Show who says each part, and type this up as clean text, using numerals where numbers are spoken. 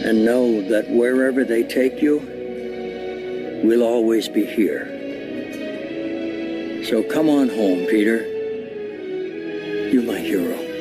Speaker 1: And know that wherever they take you, we'll always be here. So come on home, Peter. You're my hero.